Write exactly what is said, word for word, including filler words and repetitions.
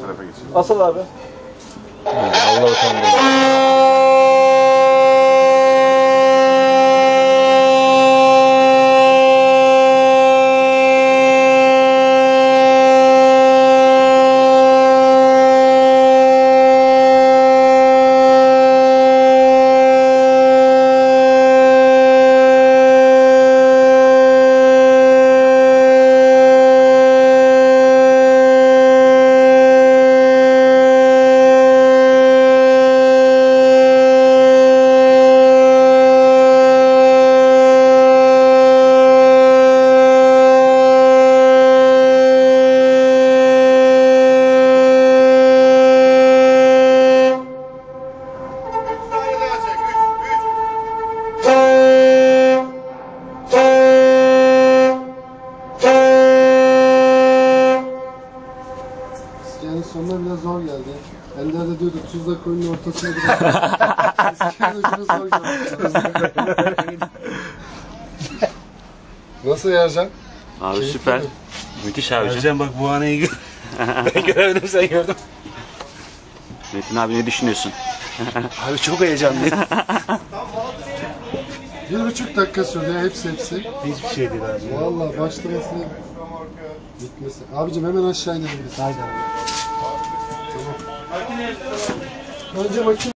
tarafa geçelim. Asıl abi. Allah utandırdı. Yani sonuna biraz zor geldi. Ender de diyordu tuzla koyunun ortasına bırak. Eskiden zor geldi. Nasıl Yercan? Abi Keyifli süper. mi? Müthiş abicim. Ercan bak bu anayı gör. Ben göremedim, sen gördün. Metin abi ne düşünüyorsun? Abi çok heyecanlıyım. Bir buçuk dakika sürdü ya hepsi hepsi. Hiçbir şey değil abi. Vallahi başlaması, bitmesi. Abicim hemen aşağı inelim biz. Haydi abi. Tamam. Önce makine